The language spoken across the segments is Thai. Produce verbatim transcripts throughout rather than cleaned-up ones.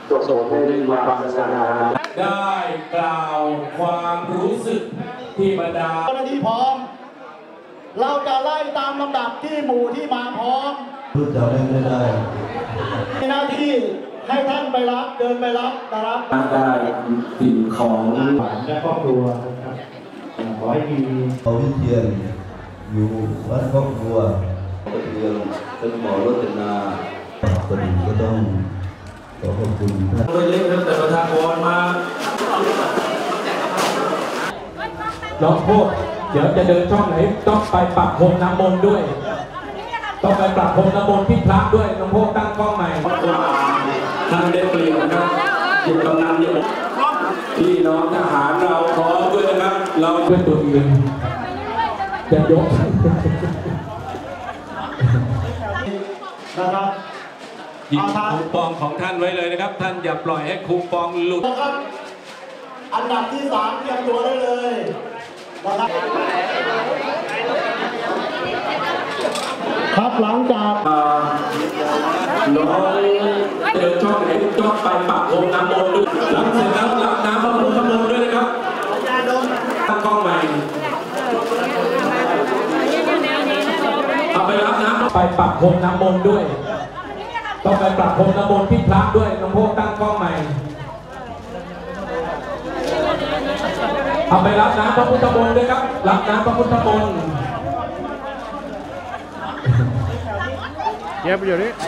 ส่งให้มีความสง่าได้กล่าวความรู้สึกที่บรรดาเจ้าหน้าที่พร้อมเราจะไล่ตามลำดับที่หมู่ที่มาพร้อมรู้จักไม่ได้มีหน้าที่ให้ท่านไปรับเดินไปรับนะครับได้สิ่งของและครอบครัวนะครับขอให้มีเอาวิเชียรอยู่วัดครอบครัวเรื่องเป็นหมอรจนาคนอื่นก็ต้องขอขอบคุณท่านโดยเล็กแต่ประธานวอนมาน้องพูดเดี๋ยวจะเดินช่องไหนต้องไปปรับพรมน้ำมนต์ด้วยต้องไปปรับพรมน้ำมนต์ที่พระด้วยน้องพูดตั้งกล้องใหม่ท่านได้เปลี่ยนนะครับหยุดกำนันอยู่พี่น้องทหารเราพร้อมด้วยนะครับเราด้วยตัวเองจะยกนะครับหยิบคูปองของท่านไว้เลยนะครับท่านอย่าปล่อยให้คูปองหลุดนะครับอันดับที่สามเตรียมตัวได้เลยนะครับครับหลังจากน้องเดินช่องไหนจ้องไปปากองน้ำมนต์ด้วยหลังเสร็จแล้วรับน้ำพระพุทธมนต์ด้วยนะครับตั้งกล้องใหม่เอาไปรับน้ำไปปากองน้ำมนต์ด้วยต้องไปปรับพรมน้ำมนต์ที่พระด้วยน้องโพตั้งกล้องใหม่เอาไปรับน้ำพระพุทธมนต์ด้วยครับรับน้ำพระพุทธมนต์เย็บอยู่นี่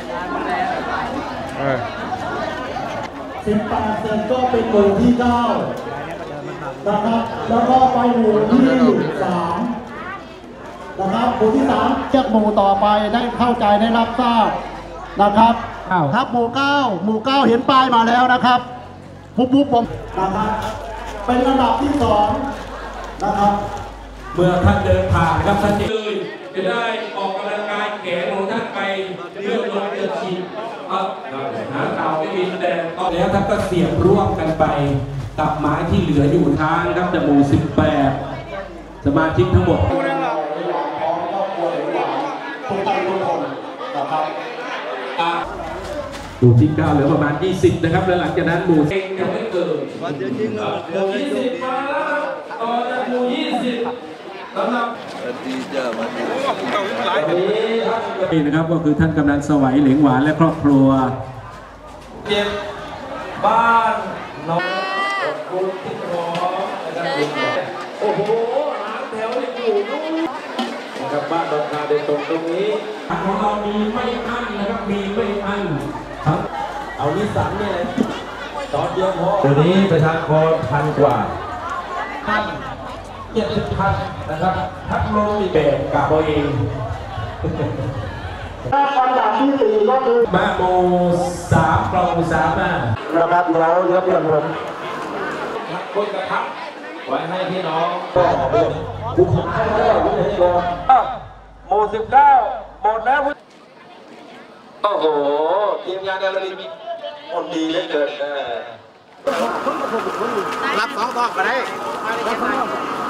สิบแปดเซนก็เป็นหมู่ที่เก้านะครับแล้วก็ไปหมู่ที่สามนะครับหมู่ที่สามเรียกหมู่ต่อไปได้เข้าใจได้รับทราบนะครับครับหมู่เก้าหมู่เก้าเห็นป้ายมาแล้วนะครับปุ๊บปุ๊บผมนะครับเป็นระดับที่สองนะครับเมื่อท่านเดินผ่านครับท่านเลยจะได้ออกกำลังกายแขนของท่านไปเพื่อลดเลือดฉีดหาเต่าไม่มีแต่ตอนนี้ท่านก็เสียบร่วมกันไปกับไม้ที่เหลืออยู่ทางครับจมูกสิบแปดสมาชิกทั้งหมดทุกท่านทุกคนนะครับหมู่ที่เก้าเหลือประมาณยี่สิบนะครับแล้วหลังจากนั้นหมู่เองยังไม่เกิดหมู่ยี่สิบมาแล้วต่อจากหมู่ยี่สิบสำหรับดีจ้าวันนี้นี่นะครับก็คือท่านกำนันสวัยเหลงหวานและครอบครัวเก็บบ้านน้องคุณที่พร้อมนะครับโอ้โหหางแถวอยู่นู่นนะครับบ้านดอนคาเดนตรงตรงนี้ของเรามีไม่อั้นนะครับมีไม่อั้นครับเอานิสสันนี่เลยตอนเดียวพอตัวนี้ประชากรพันกว่าพันเจ็ดสิบพันนะครับทักโลมีแบบกับตัวเองอันดับที่สี่ก็คือมาโมสามกล่องสามมานะครับเราเยอะเพื่อนผมคนกระทับไว้ให้พี่น้องก็บุกเข้าได้บุกให้ก่อนโมสิบเก้าหมดแล้วโอ้โหทีมงานเดลลีมีคนดีเหลือเกินรับสองทองก็ได้